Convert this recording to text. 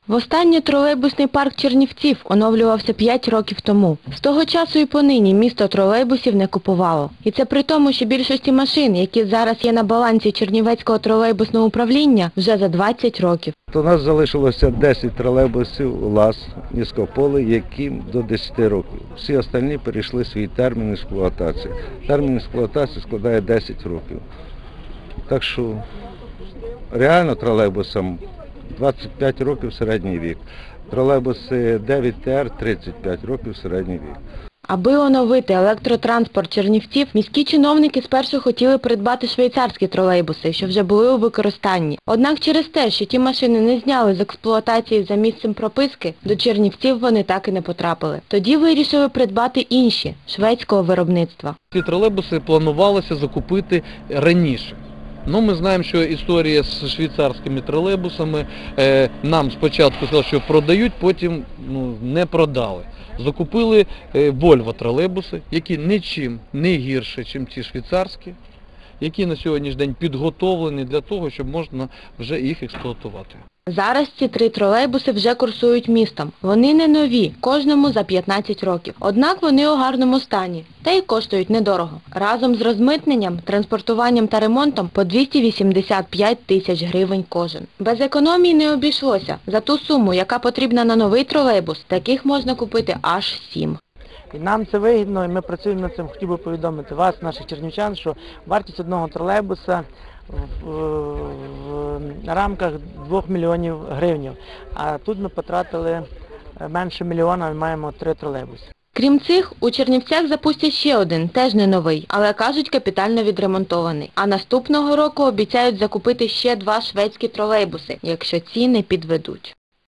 Востаннє тролейбусний парк Чернівців оновлювався 5 років тому. З того часу і понині місто тролейбусів не купувало. І це при тому, що більшості машин, які зараз є на балансі Чернівецького тролейбусного управління, вже за 20 років. У нас залишилося 10 тролейбусів ЛАЗ низькополе, яким до 10 років. Всі остальні перейшли свій термін експлуатації. Термін експлуатації складає 10 років. Так що реально тролейбусам 25 років середній вік. Тролейбуси 9ТР 35 років середній вік. Аби оновити електротранспорт Чернівців, міські чиновники спершу хотіли придбати швейцарські тролейбуси, що вже були у використанні. Однак через те, що ті машини не зняли з експлуатації за місцем прописки, до Чернівців вони так і не потрапили. Тоді вирішили придбати інші, шведського виробництва. Ці тролейбуси планувалося закупити раніше. Ми знаємо, що історія з швейцарськими тролейбусами, нам спочатку сказали, що продають, потім не продали. Закупили Volvo тролейбуси, які нічим не гірше, ніж ті швейцарські, які на сьогоднішній день підготовлені для того, щоб можна вже їх експлуатувати. Зараз ці 3 тролейбуси вже курсують містом. Вони не нові, кожному за 15 років. Однак вони у гарному стані, та й коштують недорого. Разом з розмитненням, транспортуванням та ремонтом по 285 тисяч гривень кожен. Без економії не обійшлося. За ту суму, яка потрібна на новий тролейбус, таких можна купити аж 7. І нам це вигідно, і ми працюємо над цим. Хотів би повідомити вас, наших чернівчан, що вартість одного тролейбуса в рамках 2 мільйонів гривень. А тут ми потратили менше мільйона, і маємо 3 тролейбуси. Крім цих, у Чернівцях запустять ще один, теж не новий, але кажуть капітально відремонтований. А наступного року обіцяють закупити ще 2 шведські тролейбуси, якщо ці не підведуть.